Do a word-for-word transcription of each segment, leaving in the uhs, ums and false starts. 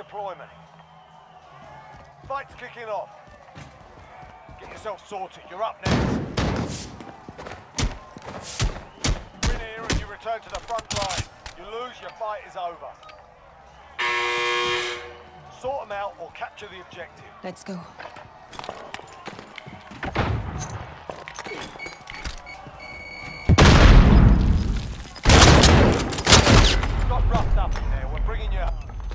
deployment. Fight's kicking off. Get yourself sorted, you're up next. Win here and you return to the front line. You lose, your fight is over. Sort them out or capture the objective. Let's go. Got roughed up in there, we're bringing you up.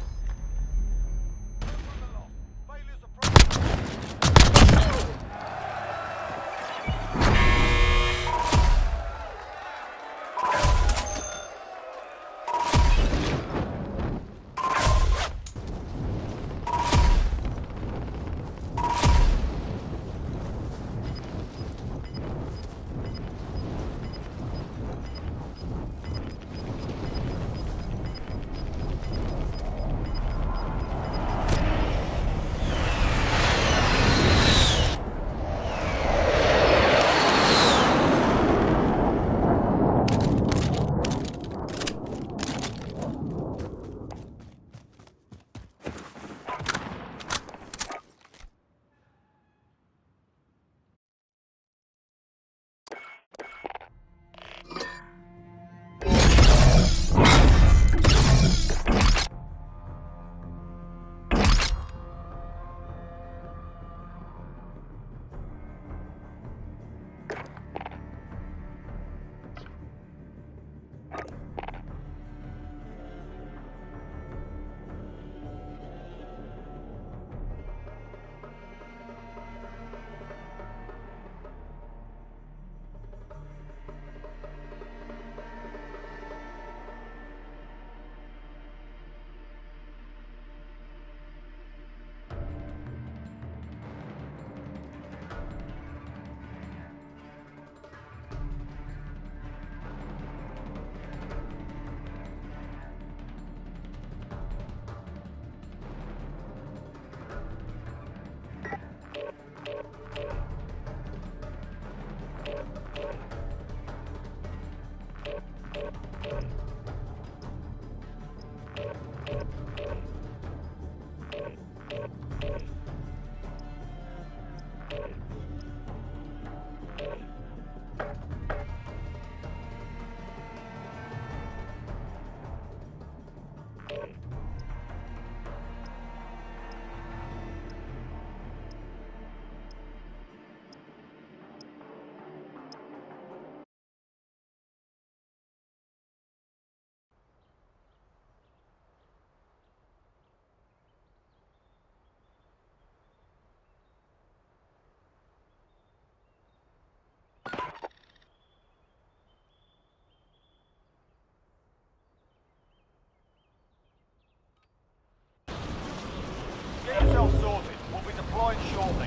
Get yourself sorted. We'll be deploying shortly.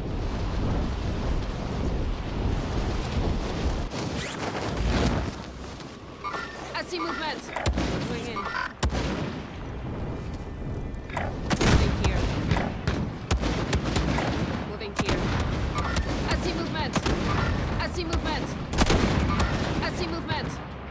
I see movement. Going in. Moving here. Moving here. I see movement. I see movement. I see movement.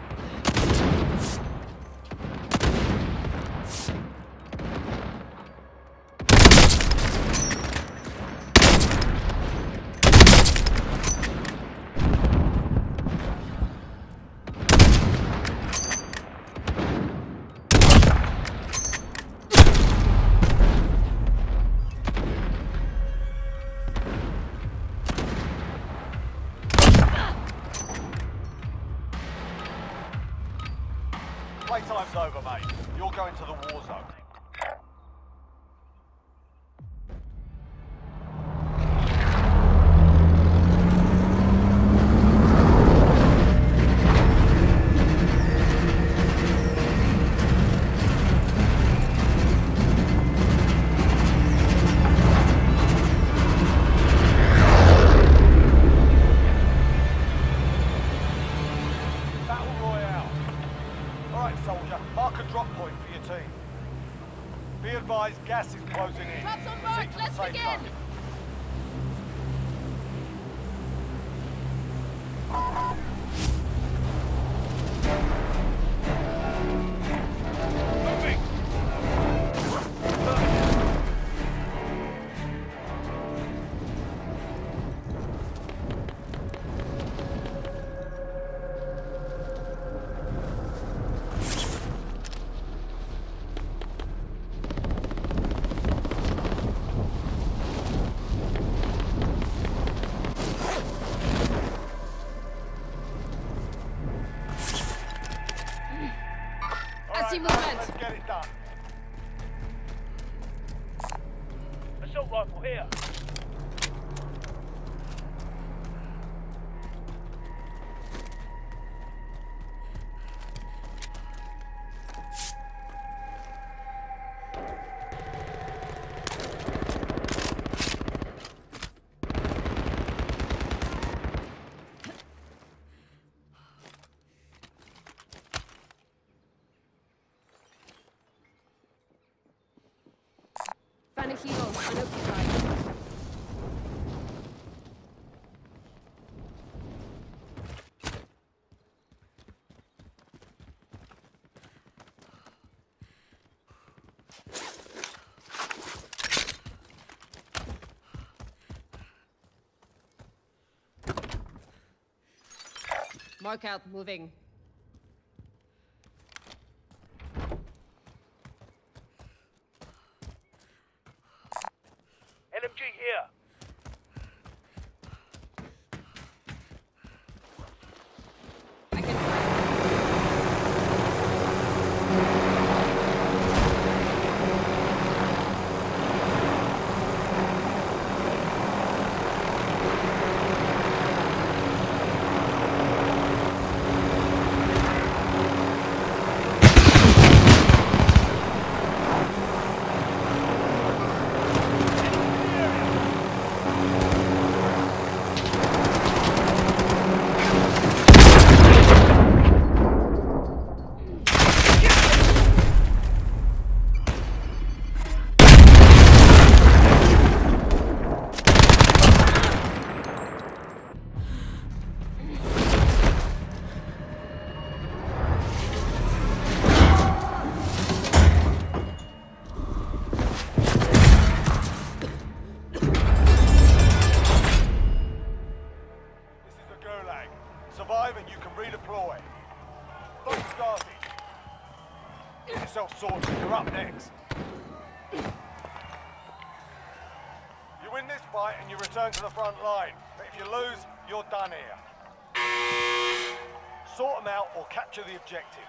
Playtime's over, mate. You're going to the war zone. Battle Royale. All right, soldier. Mark a drop point for your team. here. Found a helo, unoccupied. Mark out, moving. L M G here. I can fly. Survive and you can redeploy. Clock started. Get yourself sorted. You're up next. You win this fight and you return to the front line. But if you lose, you're done here. Sort them out or capture the objective.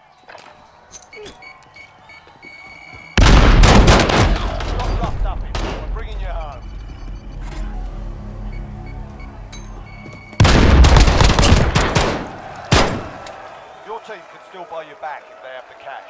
Stop roughed up in. I'm bringing you home. Your team can still buy you back if they have the cash.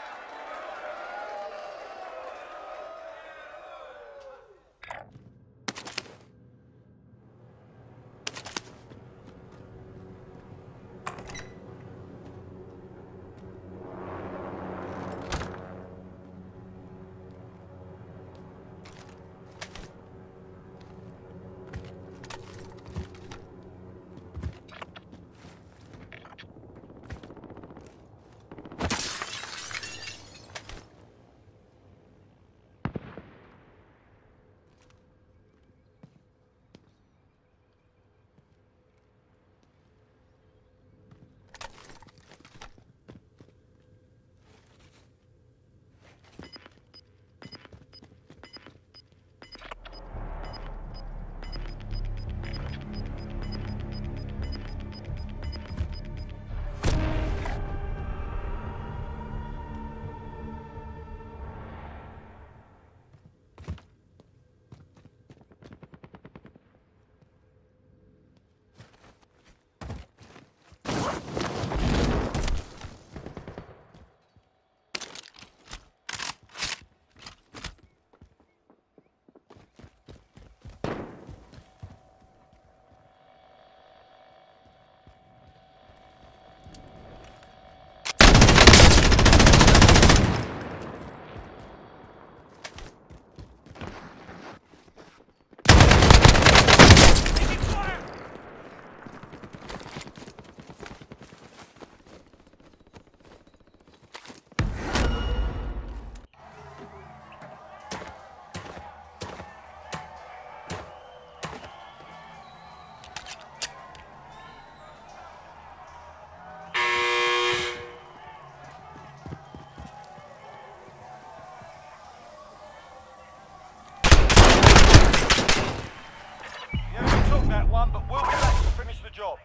But we'll be back to finish the job.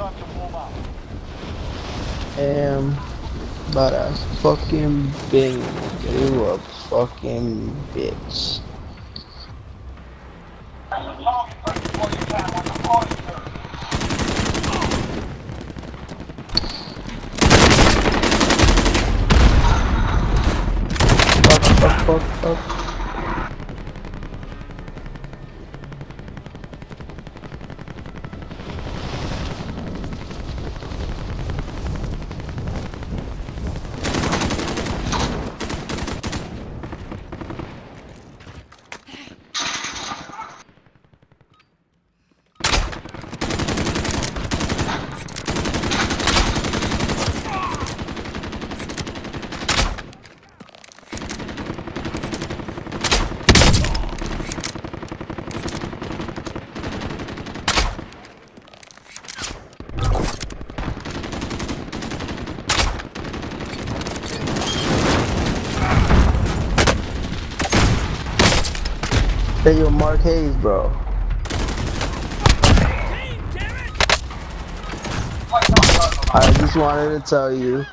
time to warm up. Am but a fucking bing you a fucking bitch. Target practice while you can on the flying turn. Fuck, fuck, fuck, fuck. Hey, yo, Mark Hayes, bro. I just wanted to tell you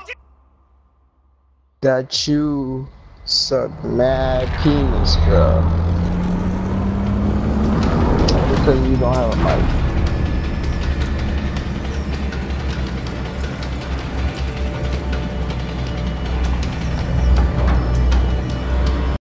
that you suck mad penis, bro. Because you don't have a mic.